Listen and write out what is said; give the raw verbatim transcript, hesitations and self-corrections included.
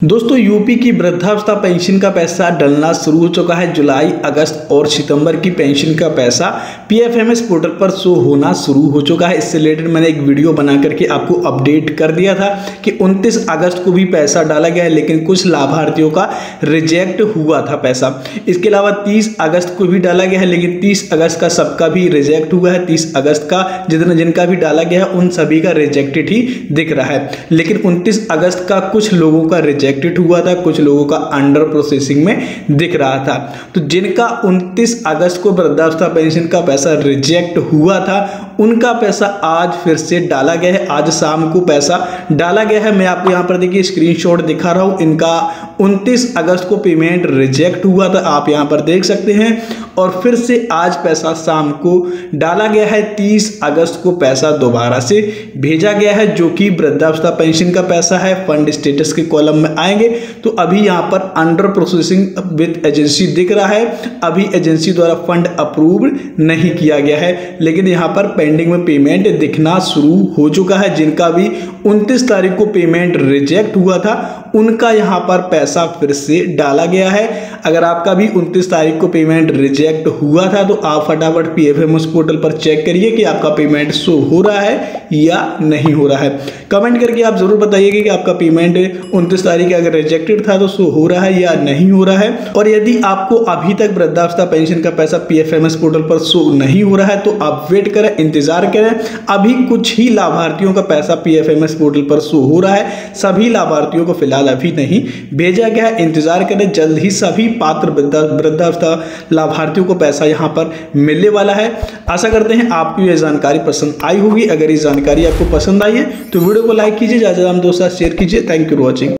दोस्तों यूपी की वृद्धावस्था पेंशन का पैसा डलना शुरू हो चुका है। जुलाई, अगस्त और सितंबर की पेंशन का पैसा पीएफएमएस पोर्टल पर शो होना शुरू हो चुका है। इससे रिलेटेड मैंने एक वीडियो बना करके आपको अपडेट कर दिया था कि उनतीस अगस्त को भी पैसा डाला गया है, लेकिन कुछ लाभार्थियों का रिजेक्ट हुआ था पैसा। इसके अलावा तीस अगस्त को भी डाला गया है, लेकिन तीस अगस्त का सबका भी रिजेक्ट हुआ है। तीस अगस्त का जितना जिनका भी डाला गया है उन सभी का रिजेक्टेड ही दिख रहा है, लेकिन उनतीस अगस्त का कुछ लोगों का रिजेक्ट हुआ था, कुछ लोगों का अंडर प्रोसेसिंग में दिख रहा था। तो जिनका उनतीस अगस्त को वृद्धावस्था पेंशन का पैसा रिजेक्ट हुआ था उनका पैसा आज फिर से डाला गया है। आज शाम को पैसा डाला गया है। मैं आपको यहां पर देखिए स्क्रीनशॉट दिखा रहा हूं। इनका उनतीस अगस्त को पेमेंट रिजेक्ट हुआ था, आप यहां पर देख सकते हैं, और फिर से आज पैसा शाम को डाला गया है। तीस अगस्त को पैसा दोबारा से भेजा गया है, जो कि वृद्धावस्था पेंशन का पैसा है। फंड स्टेटस के कॉलम में आएंगे तो अभी यहां पर अंडर प्रोसेसिंग विद एजेंसी दिख रहा है। अभी एजेंसी द्वारा फंड अप्रूव नहीं किया गया है, लेकिन यहां पर पेंडिंग में पेमेंट दिखना शुरू हो चुका है। जिनका भी उनतीस तारीख को पेमेंट रिजेक्ट हुआ था उनका यहां पर पैसा फिर से डाला गया है। अगर आपका भी उनतीस तारीख को पेमेंट रिजेक्ट हुआ था तो आप फटाफट पीएफएमएस पोर्टल पर चेक करिए कि आपका पेमेंट शो हो रहा है या नहीं हो रहा है। कमेंट करके आप जरूर बताइएगा कि आपका पेमेंट उनतीस तारीख अगर रिजेक्टेड था तो शो हो रहा है या नहीं हो रहा है। और यदि आपको अभी तक वृद्धावस्था पेंशन का पैसा पीएफएमएस पोर्टल पर शो नहीं हो रहा है तो आप वेट करें, इंतजार करें। अभी कुछ ही लाभार्थियों का पैसा पीएफएमएस पोर्टल पर शो हो रहा है, सभी लाभार्थियों को फिलहाल अभी नहीं भेजा गया है। इंतजार करें, जल्द ही सभी पात्र वृद्धावस्था लाभार्थियों को पैसा यहां पर मिलने वाला है। आशा करते हैं आपको यह जानकारी पसंद आई होगी। अगर ये जानकारी आपको पसंद आई है तो वीडियो को लाइक कीजिए, ज्यादा से ज्यादा दोस्तों शेयर कीजिए। Thank you for watching.